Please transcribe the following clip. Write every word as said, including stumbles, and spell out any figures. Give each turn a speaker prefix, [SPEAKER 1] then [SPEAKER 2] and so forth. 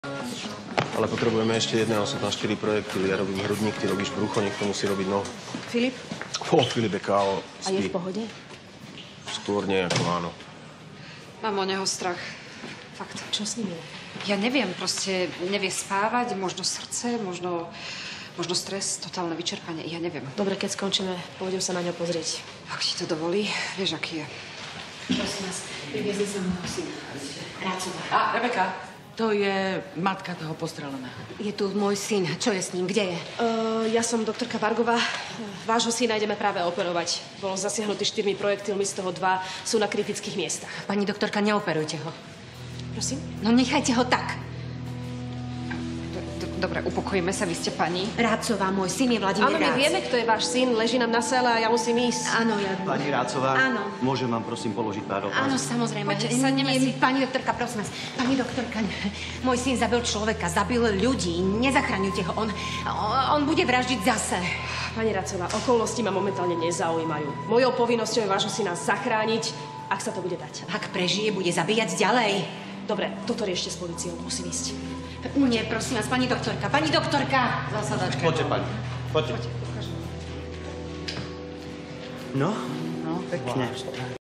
[SPEAKER 1] Ale potrebujeme ešte jedného, sú tam štyri projekty. Ja robím hrudník, ty robíš brucho, niekto musí robiť nohu.
[SPEAKER 2] Filip?
[SPEAKER 1] Ó, Filip je ká ó.
[SPEAKER 2] A je v pohode?
[SPEAKER 1] Skôr nie, ako áno.
[SPEAKER 3] Mám o neho strach. Fakt.
[SPEAKER 2] Čo s ním je?
[SPEAKER 3] Ja neviem, proste nevie spávať, možno srdce, možno, možno stres, totálne vyčerpanie, ja neviem.
[SPEAKER 2] Dobre, keď skončíme, pôjdem sa na ňo pozrieť.
[SPEAKER 3] Ak ti to dovolí, vieš, aký je.
[SPEAKER 2] Prosím vás, priviezli sa môjho syna. Rácová.
[SPEAKER 4] A, Rebeka, to je matka toho postreleného.
[SPEAKER 2] Je tu môj syn. Čo je s ním? Kde je? Uh, ja som doktorka Vargová. Vášho syna ideme práve operovať. Bol zasiahnutý štyrmi projektilmi, z toho dva sú na kritických miestach.
[SPEAKER 5] Pani doktorka, neoperujte ho.
[SPEAKER 2] Prosím?
[SPEAKER 5] No nechajte ho tak.
[SPEAKER 3] Dobre, upokojíme sa, vy ste pani.
[SPEAKER 5] Rácová, môj syn je Vladimír
[SPEAKER 2] Áno, my
[SPEAKER 5] Rác.
[SPEAKER 2] vieme, kto je váš syn. Leží nám na sále a ja musím ísť.
[SPEAKER 5] Áno, ja...
[SPEAKER 6] Pani Rácová,
[SPEAKER 5] Áno.
[SPEAKER 6] môžem vám prosím položiť pár otázok?
[SPEAKER 5] Áno, samozrejme.
[SPEAKER 3] Poďte, sadneme
[SPEAKER 5] Nie,
[SPEAKER 3] si.
[SPEAKER 5] Pani doktorka, prosím vás. Pani doktorka, môj syn zabil človeka, zabil ľudí. Nezachraňujte ho. On, on bude vraždiť zase.
[SPEAKER 2] Pani Racová, okolnosti ma momentálne nezaujímajú. Mojou povinnosťou je vášho syna zachrániť, ak sa to bude dať.
[SPEAKER 5] Ak prežije, bude zabíjať ďalej.
[SPEAKER 2] Dobre, toto riešte s políciou. Musím ísť.
[SPEAKER 5] Nie, prosím vás, pani doktorka. Pani doktorka!
[SPEAKER 4] Zasadačka.
[SPEAKER 6] Poďte, pani. Poďte. No, no, pekne.